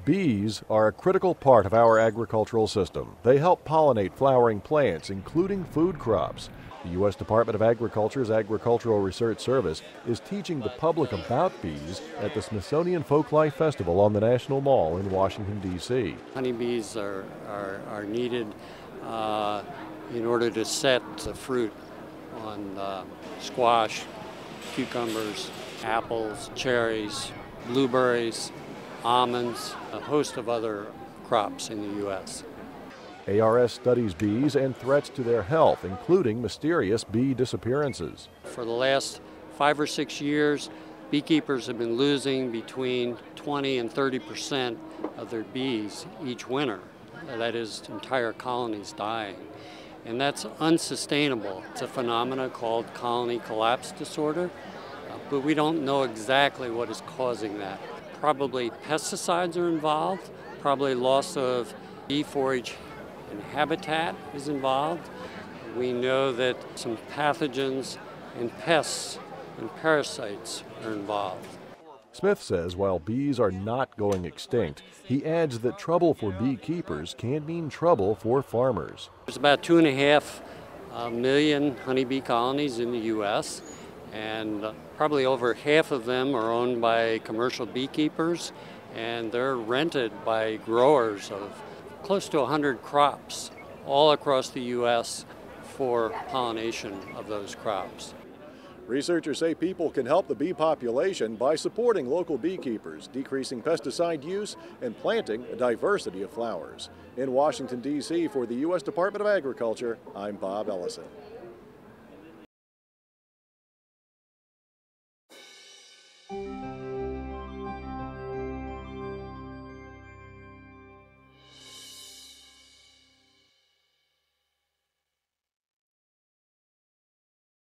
Bees are a critical part of our agricultural system. They help pollinate flowering plants, including food crops. The U.S. Department of Agriculture's Agricultural Research Service is teaching the public about bees at the Smithsonian Folklife Festival on the National Mall in Washington, D.C. Honeybees are needed in order to set the fruit on squash, cucumbers, apples, cherries, blueberries, almonds, a host of other crops in the U.S. ARS studies bees and threats to their health, including mysterious bee disappearances. For the last 5 or 6 years, beekeepers have been losing between 20 and 30% of their bees each winter. That is, entire colonies dying. And that's unsustainable. It's a phenomenon called colony collapse disorder, but we don't know exactly what is causing that. Probably pesticides are involved, probably loss of bee forage and habitat is involved. We know that some pathogens and pests and parasites are involved. Smith says while bees are not going extinct, he adds that trouble for beekeepers can mean trouble for farmers. There's about 2.5 million honeybee colonies in the U.S., and probably over half of them are owned by commercial beekeepers, and they're rented by growers of close to 100 crops all across the U.S. for pollination of those crops. Researchers say people can help the bee population by supporting local beekeepers, decreasing pesticide use, and planting a diversity of flowers. In Washington, D.C., for the U.S. Department of Agriculture, I'm Bob Ellison.